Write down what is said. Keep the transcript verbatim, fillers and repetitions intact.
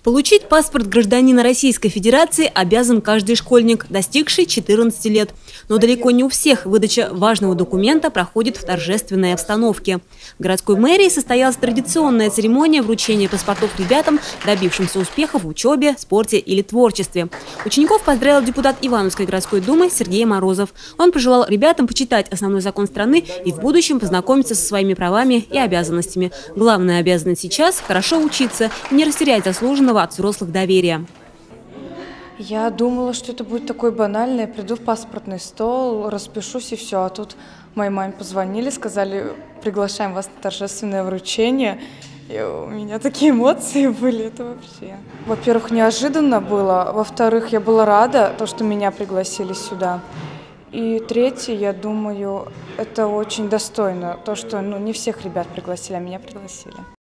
Получить паспорт гражданина Российской Федерации обязан каждый школьник, достигший четырнадцати лет. Но далеко не у всех выдача важного документа проходит в торжественной обстановке. В городской мэрии состоялась традиционная церемония вручения паспортов ребятам, добившимся успехов в учебе, спорте или творчестве. Учеников поздравил депутат Ивановской городской думы Сергей Морозов. Он пожелал ребятам почитать основной закон страны и в будущем познакомиться со своими правами и обязанностями. Главная обязанность сейчас – хорошо учиться и не растерять заслуженного от взрослых доверия. Я думала, что это будет такой банальный. Я приду в паспортный стол, распишусь и все. А тут моей маме позвонили, сказали, приглашаем вас на торжественное вручение. И у меня такие эмоции были, это вообще. Во-первых, неожиданно было. Во-вторых, я была рада, то, что меня пригласили сюда. И третье, я думаю, это очень достойно. То, что ну, не всех ребят пригласили, а меня пригласили.